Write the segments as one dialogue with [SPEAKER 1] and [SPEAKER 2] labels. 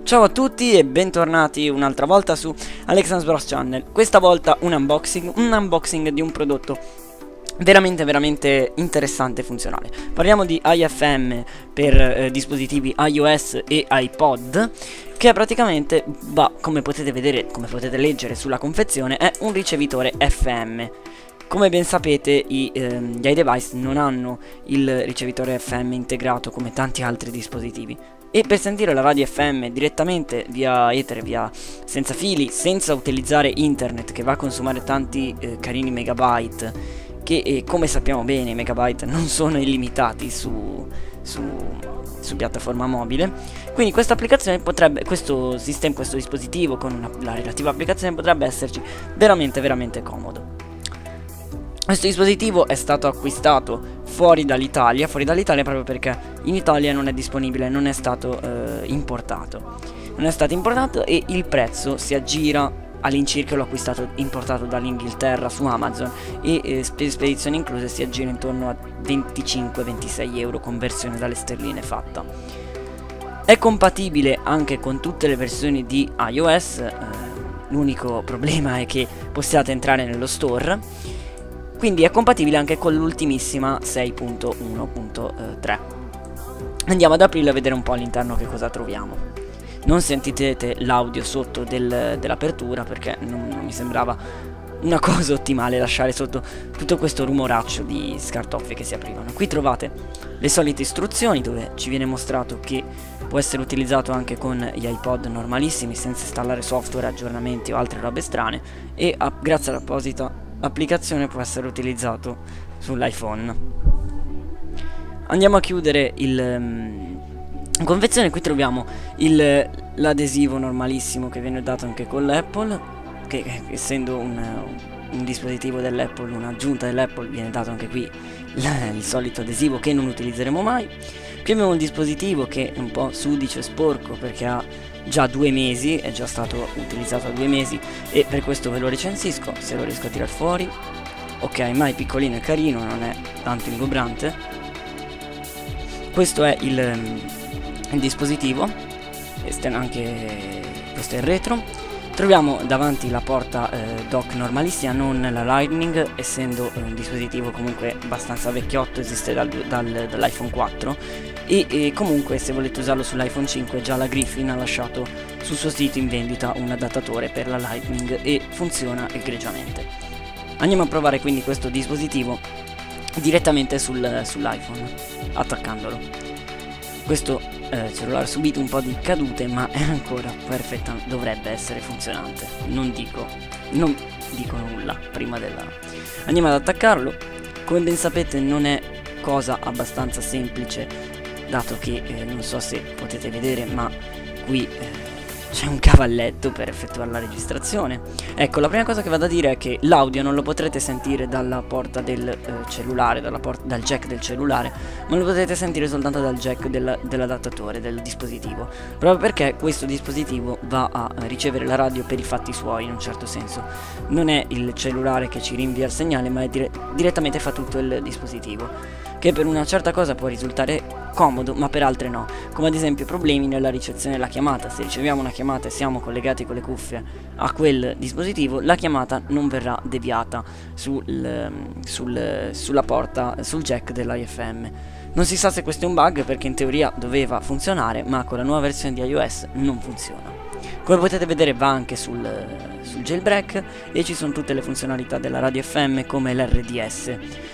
[SPEAKER 1] Ciao a tutti e bentornati un'altra volta su Alexander's Bros Channel. Questa volta un unboxing di un prodotto veramente interessante e funzionale. Parliamo di IFM per dispositivi iOS e iPod, che praticamente come potete vedere, come potete leggere sulla confezione, è un ricevitore FM. Come ben sapete gli iDevice non hanno il ricevitore FM integrato come tanti altri dispositivi, e per sentire la radio FM direttamente via etere, senza fili, senza utilizzare internet che va a consumare tanti carini megabyte, che come sappiamo bene i megabyte non sono illimitati su piattaforma mobile, quindi questa applicazione questo dispositivo con la relativa applicazione potrebbe esserci veramente comodo. Questo dispositivo è stato acquistato fuori dall'Italia proprio perché in Italia non è disponibile, non è stato importato. Non è stato importato e il prezzo si aggira all'incirca, l'ho importato dall'Inghilterra su Amazon e spedizioni incluse, si aggira intorno a 25-26 euro, conversione dalle sterline fatta. È compatibile anche con tutte le versioni di iOS, l'unico problema è che possiate entrare nello store. Quindi è compatibile anche con l'ultimissima 6.1.3. Andiamo ad aprirlo e vedere un po' all'interno che cosa troviamo. Non sentite l'audio sotto dell'apertura perché non mi sembrava una cosa ottimale lasciare sotto tutto questo rumoraccio di scartoffie che si aprivano. Qui trovate le solite istruzioni dove ci viene mostrato che può essere utilizzato anche con gli iPod normalissimi senza installare software, aggiornamenti o altre robe strane, e grazie all'apposita applicazione può essere utilizzato sull'iPhone. Andiamo a chiudere in confezione. Qui troviamo l'adesivo normalissimo che viene dato anche con l'Apple, che essendo un dispositivo dell'Apple, un'aggiunta dell'Apple, viene dato anche qui il solito adesivo che non utilizzeremo mai. Qui abbiamo il dispositivo che è un po' sudicio e sporco perché ha già 2 mesi, è già stato utilizzato da 2 mesi e per questo ve lo recensisco, se lo riesco a tirar fuori. Ok, ma è piccolino e carino, non è tanto ingombrante. Questo è il dispositivo, anche questo è il retro. Troviamo davanti la porta dock normalissima, non la Lightning, essendo un dispositivo comunque abbastanza vecchiotto, esiste dall'iPhone 4 e comunque se volete usarlo sull'iPhone 5 già la Griffin ha lasciato sul suo sito in vendita un adattatore per la Lightning e funziona egregiamente. Andiamo a provare quindi questo dispositivo direttamente sull'iPhone, attaccandolo. Questo cellulare ha subito un po' di cadute ma è ancora perfetta, dovrebbe essere funzionante, non dico nulla prima della... Andiamo ad attaccarlo. Come ben sapete non è cosa abbastanza semplice, dato che non so se potete vedere ma qui c'è un cavalletto per effettuare la registrazione. Ecco, la prima cosa che vado a dire è che l'audio non lo potrete sentire dalla porta del cellulare, dal jack del cellulare, ma lo potete sentire soltanto dal jack dell'adattatore del dispositivo, proprio perché questo dispositivo va a ricevere la radio per i fatti suoi, in un certo senso. Non è il cellulare che ci rinvia il segnale, ma è direttamente fa tutto il dispositivo, che per una certa cosa può risultare comodo ma per altre no, come ad esempio problemi nella ricezione della chiamata. Se riceviamo una chiamata e siamo collegati con le cuffie a quel dispositivo, la chiamata non verrà deviata sulla porta, sul jack dell'IFM. Non si sa se questo è un bug perché in teoria doveva funzionare, ma con la nuova versione di iOS non funziona. Come potete vedere va anche sul jailbreak e ci sono tutte le funzionalità della radio FM come l'RDS,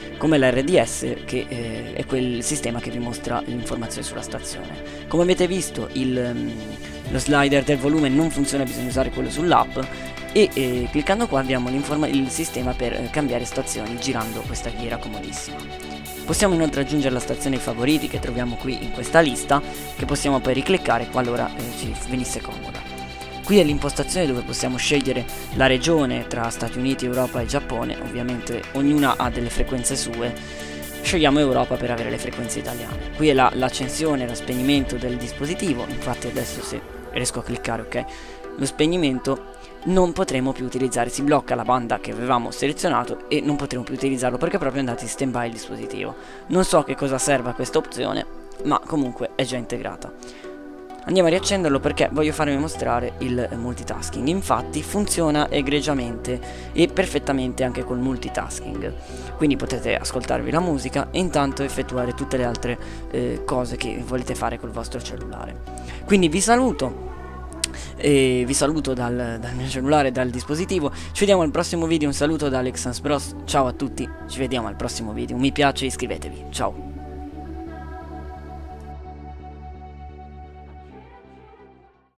[SPEAKER 1] che è quel sistema che vi mostra le informazioni sulla stazione. Come avete visto lo slider del volume non funziona, bisogna usare quello sull'app e cliccando qua abbiamo il sistema per cambiare stazioni girando questa ghiera comodissima. Possiamo inoltre aggiungere la stazione ai favoriti che troviamo qui in questa lista, che possiamo poi ricliccare qualora ci venisse comoda. Qui è l'impostazione dove possiamo scegliere la regione tra Stati Uniti, Europa e Giappone, ovviamente ognuna ha delle frequenze sue, scegliamo Europa per avere le frequenze italiane. Qui è l'accensione e lo spegnimento del dispositivo, infatti adesso se riesco a cliccare ok, lo spegnimento non potremo più utilizzare, si blocca la banda che avevamo selezionato e non potremo più utilizzarlo perché è proprio andato in stand by il dispositivo. Non so che cosa serva questa opzione, ma comunque è già integrata. Andiamo a riaccenderlo perché voglio farvi mostrare il multitasking. Infatti funziona egregiamente e perfettamente anche col multitasking, quindi potete ascoltarvi la musica e intanto effettuare tutte le altre cose che volete fare col vostro cellulare. Quindi vi saluto. E vi saluto dal mio cellulare, dal dispositivo. Ci vediamo al prossimo video. Un saluto da Alexans Bros. Ciao a tutti, ci vediamo al prossimo video. Un mi piace e iscrivetevi. Ciao.